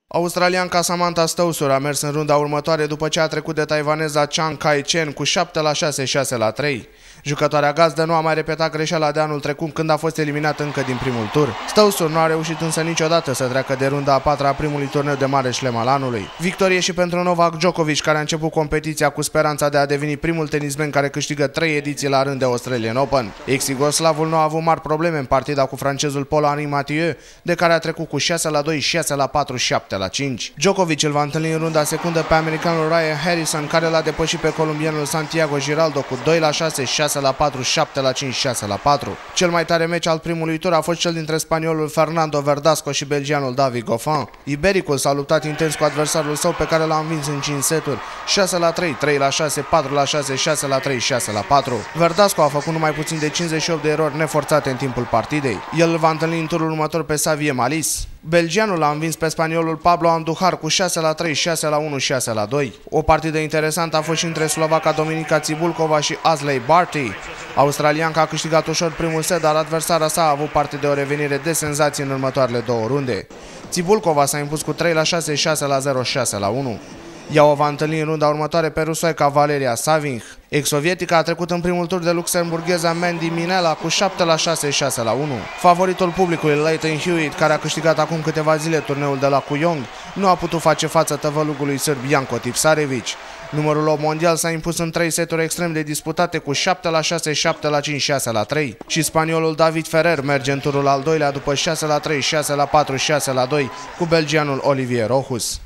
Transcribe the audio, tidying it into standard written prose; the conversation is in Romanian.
Australianca Samantha Stosur a mers în runda următoare după ce a trecut de taiwaneza Chiang Kai-chen cu 7-6, 6-3. Jucătoarea gazdă nu a mai repetat greșeala de anul trecut când a fost eliminată încă din primul tur. Stosur nu a reușit însă niciodată să treacă de runda a patra a primului turneu de mare șlem al anului. Victorie și pentru Novak Djokovic, care a început competiția cu speranța de a deveni primul tenismen care câștigă 3 ediții la rând de Australian Open. Ex-Iugoslavul nu a avut mari probleme în partida cu francezul Paul-Henri Mathieu, de care a trecut cu 6-2, 6-4, 7-5. Djokovic îl va întâlni în runda secundă pe americanul Ryan Harrison, care l-a depășit pe colombianul Santiago Giraldo cu 2-6, 6-4, 7-5, 6-4. Cel mai tare meci al primului tur a fost cel dintre spaniolul Fernando Verdasco și belgianul David Goffin. Ibericul s-a luptat intens cu adversarul său, pe care l-a învins în 5 seturi, 6-3, 3-6, 4-6, 6-3, 6-4. Verdasco a făcut numai puțin de 58 de erori neforțate în timpul partidei. El îl va întâlni în turul următor pe Xavier Malisse. Belgianul a învins pe spaniolul Pablo Andujar cu 6-3, 6-1, 6-2. O partidă interesantă a fost și între slovaca Dominika Cibulcova și Ashleigh Barty. Australianca a câștigat ușor primul set, dar adversara sa a avut parte de o revenire de senzație în următoarele două runde. Cibulcova s-a impus cu 3-6, 6-0, 6-1. Ea o va întâlni în runda următoare pe rusoaica Valeria Savinch. Ex-sovietica a trecut în primul tur de luxemburgheza Mandy Minella cu 7-6, 6-1. Favoritul publicului Lleyton Hewitt, care a câștigat acum câteva zile turneul de la Kooyong, nu a putut face față tăvălugului sârb Janko Tipsarevic. Numărul 8 mondial s-a impus în 3 seturi extrem de disputate cu 7-6, 7-5, 6-3 și spaniolul David Ferrer merge în turul al doilea după 6-3, 6-4, 6-2 cu belgianul Olivier Rochus.